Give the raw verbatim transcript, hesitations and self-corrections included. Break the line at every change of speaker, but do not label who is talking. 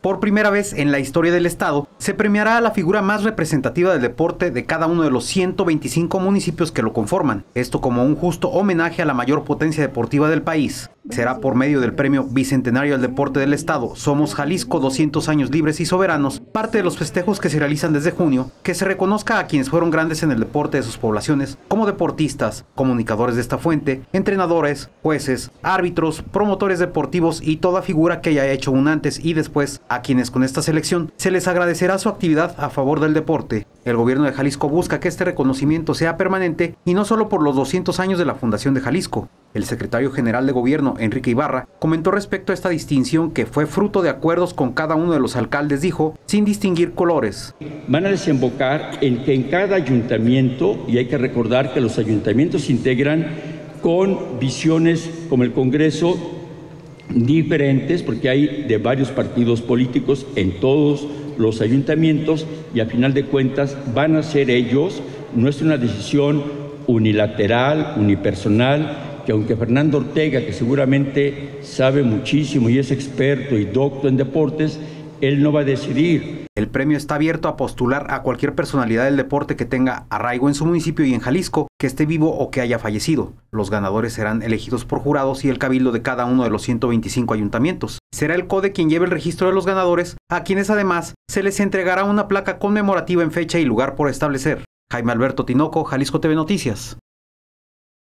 Por primera vez en la historia del estado, se premiará a la figura más representativa del deporte de cada uno de los ciento veinticinco municipios que lo conforman. Esto como un justo homenaje a la mayor potencia deportiva del país. Será por medio del premio Bicentenario al Deporte del Estado Somos Jalisco doscientos años libres y soberanos, parte de los festejos que se realizan desde junio, que se reconozca a quienes fueron grandes en el deporte de sus poblaciones, como deportistas, comunicadores de esta fuente, entrenadores, jueces, árbitros, promotores deportivos y toda figura que haya hecho un antes y después, a quienes con esta selección se les agradecerá su actividad a favor del deporte. El gobierno de Jalisco busca que este reconocimiento sea permanente y no solo por los doscientos años de la Fundación de Jalisco. El secretario general de gobierno, Enrique Ibarra, comentó respecto a esta distinción que fue fruto de acuerdos con cada uno de los alcaldes, dijo, sin distinguir colores.
Van a desembocar en que en cada ayuntamiento, y hay que recordar que los ayuntamientos se integran con visiones como el Congreso diferentes, porque hay de varios partidos políticos en todos los ayuntamientos y a final de cuentas van a ser ellos, no es una decisión unilateral, unipersonal, que aunque Fernando Ortega, que seguramente sabe muchísimo y es experto y docto en deportes, él no va a decidir.
El premio está abierto a postular a cualquier personalidad del deporte que tenga arraigo en su municipio y en Jalisco, que esté vivo o que haya fallecido. Los ganadores serán elegidos por jurados y el cabildo de cada uno de los ciento veinticinco ayuntamientos. Será el CODE quien lleve el registro de los ganadores, a quienes además se les entregará una placa conmemorativa en fecha y lugar por establecer. Jaime Alberto Tinoco, Jalisco T V Noticias.